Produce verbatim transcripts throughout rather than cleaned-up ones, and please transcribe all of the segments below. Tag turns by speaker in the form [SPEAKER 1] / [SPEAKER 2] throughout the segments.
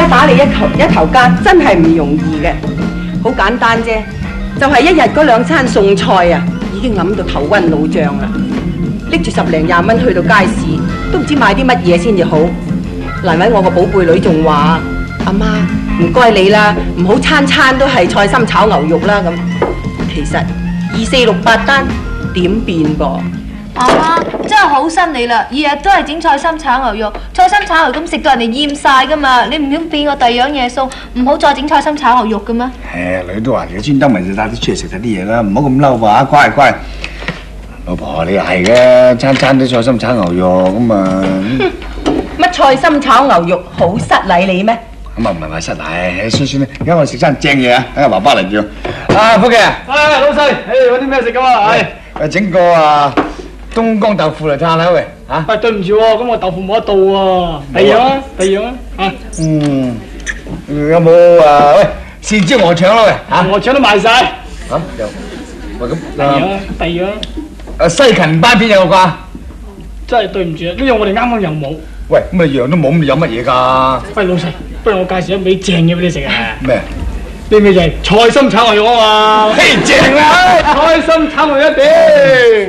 [SPEAKER 1] 家打理一頭一頭家真係唔容易嘅，好簡單啫，就係、是、一日嗰兩餐餸菜啊，已經諗到頭暈腦脹啦。拎住十零廿蚊去到街市，都唔知買啲乜嘢先至好。難為我個寶貝女仲話：阿媽唔該你啦，唔好餐餐都係菜心炒牛肉啦咁。其實二四六八單點變噃？
[SPEAKER 2] 阿媽真係好心你啦，日日都係整菜心炒牛肉，菜心炒牛肉咁食到人哋厭晒噶嘛，你唔想變個第二樣嘢餸，唔好再整菜心炒牛肉嘅咩？
[SPEAKER 3] 誒，女都話嘅，專登咪就帶啲出嚟食下啲嘢啦，唔好咁嬲喎，乖乖。老婆你係嘅，餐餐都菜心炒牛肉咁啊。
[SPEAKER 1] 乜菜心炒牛肉好失禮你咩？
[SPEAKER 3] 咁啊唔係話失禮，算算啦，而家我哋食餐正嘢啊，等阿爸爸嚟叫。啊，福記啊，
[SPEAKER 4] 唉，老細，誒有啲咩食咁啊？係
[SPEAKER 3] 誒整個啊東江豆腐嚟嘆下喂嚇。
[SPEAKER 4] 喂，對唔住喎，咁我豆腐冇得到喎。第二樣啊，第二樣啊，嚇。
[SPEAKER 3] 嗯，有冇啊？喂，豉椒鵝腸啦喂嚇。
[SPEAKER 4] 鵝腸都賣晒。
[SPEAKER 3] 嚇有。喂咁。
[SPEAKER 4] 第二樣啊，第二樣。
[SPEAKER 3] 誒西芹斑片有冇啩？
[SPEAKER 4] 真係對唔住啊，呢樣我哋啱啱又冇。
[SPEAKER 3] 喂，咁啊樣都冇，咁你有乜嘢㗎？
[SPEAKER 4] 喂，老細，不如我介紹一味正嘢俾你食啊！
[SPEAKER 3] 咩？
[SPEAKER 4] 呢味就係菜心炒牛肉啊嘛！
[SPEAKER 3] 嘿，正啊！
[SPEAKER 4] 菜心炒牛肉一碟。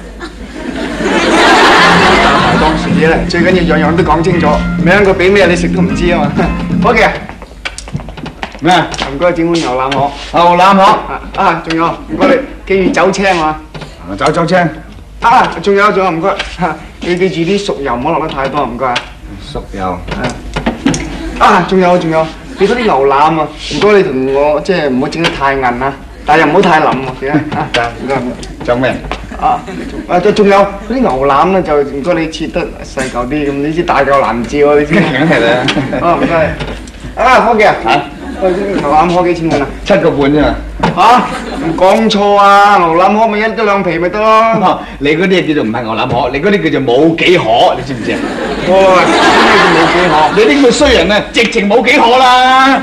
[SPEAKER 5] 當時嘢咧，最緊要樣樣都講清楚，名個俾咩你食都唔知啊嘛！伙計，
[SPEAKER 3] 咩啊？
[SPEAKER 5] 唔該整碗牛腩河。
[SPEAKER 3] 牛腩河
[SPEAKER 5] 啊啊，仲有唔該你記住酒青啊！
[SPEAKER 3] 酒酒青。
[SPEAKER 5] 啊，仲有仲有唔該，你記住啲熟油唔好落得太多，唔該。
[SPEAKER 3] 熟油。
[SPEAKER 5] 啊，仲有仲有，你嗰啲牛腩啊，唔該你同我即係唔好整得太韌啊，但係又唔好太腍喎，記得啊。唔該唔該。
[SPEAKER 3] 仲咩？
[SPEAKER 5] 啊啊，仲有嗰啲牛腩咧，就唔該你切得細嚿啲，咁你知大嚿難照啊，你知。
[SPEAKER 3] 梗係啦。
[SPEAKER 5] 啊，唔該。啊，伙計啊。嚇？喂，牛腩河幾錢碗啊？
[SPEAKER 3] 七個半啫嘛。
[SPEAKER 5] 嚇？唔講錯啊！牛腩河咪一一兩皮咪得咯。
[SPEAKER 3] 你嗰啲叫做唔係牛腩河，你嗰啲叫做冇幾可，你知唔知啊？
[SPEAKER 5] 哇！咩叫冇幾可？
[SPEAKER 3] 你呢個衰人啊，直情冇幾可啦！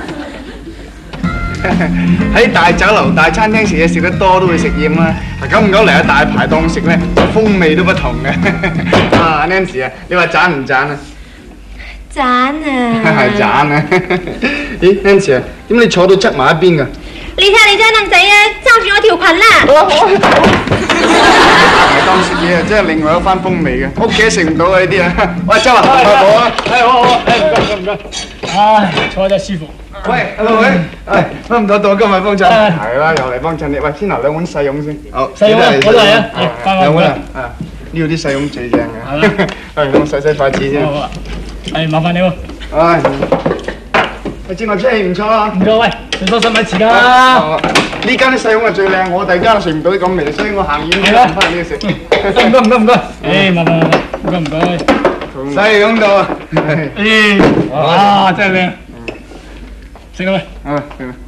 [SPEAKER 5] 喺大酒樓、大餐廳食嘢食得多都會食厭啦。久唔久嚟下大排檔食咧，風味都不同嘅。啊 ，Nancy 啊，你話賺唔賺啊？
[SPEAKER 2] 賺啊！
[SPEAKER 5] 係賺啊！咦 ，Nancy 啊，點你坐到側埋一邊㗎？
[SPEAKER 2] 你睇下你張凳仔啊，揸住我條裙啦！
[SPEAKER 5] 好好大排檔食嘢啊，真係另外一番風味嘅，屋企食唔到啊呢啲啊！喂，周啊，好啊，
[SPEAKER 4] 係好好，誒唔該唔該唔該。唉，坐真係舒服。
[SPEAKER 5] 喂，阿老偉，誒，分唔到到今日幫襯，係啦，又嚟幫襯你。喂，先留兩碗細蓉先。好，
[SPEAKER 4] 細蓉啊，我都係啊，
[SPEAKER 5] 兩碗啊，啊，呢度啲細蓉最正嘅。係，我洗洗筷子先。
[SPEAKER 4] 好啊，係麻煩你喎。
[SPEAKER 5] 唉，你知我出戲唔錯啊。
[SPEAKER 4] 唔該，喂，你多心米匙㗎。
[SPEAKER 5] 呢間啲細蓉係最靚，我第二間食唔到啲咁味，所以我行遠啲揾翻呢度食。
[SPEAKER 4] 唔該唔該唔該。誒，麻煩麻煩，唔該唔該。
[SPEAKER 5] 細蓉度啊。
[SPEAKER 4] 誒，哇，真係靚。食啦喂！
[SPEAKER 5] 啊，食啦！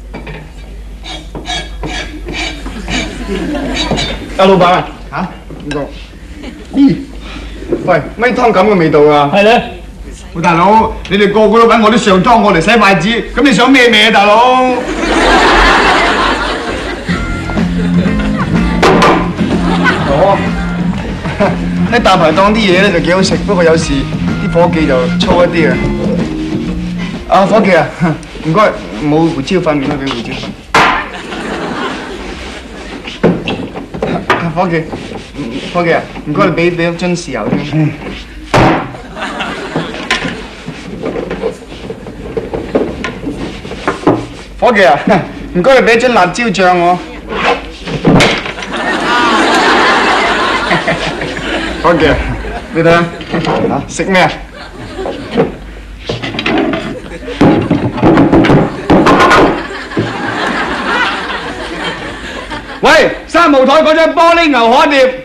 [SPEAKER 5] 阿老闆啊！嚇？點講？咦？喂，咩湯咁嘅味道啊？
[SPEAKER 4] 係咧。
[SPEAKER 3] 喂，大佬，你哋個個都揾我啲上湯，我嚟洗筷子，咁你想咩味啊，大佬？
[SPEAKER 5] 哦，喺大排檔啲嘢咧就幾好食，不過有時啲伙計就粗一啲啊！啊，伙計啊！唔該，冇胡椒粉，唔該俾胡椒粉。伙計，伙計啊，唔該你俾俾一樽豉油添。伙計啊，唔該你俾一樽辣椒醬我。伙計啊，你睇下，嚇食咩啊？喂，三號台嗰張玻璃牛河碟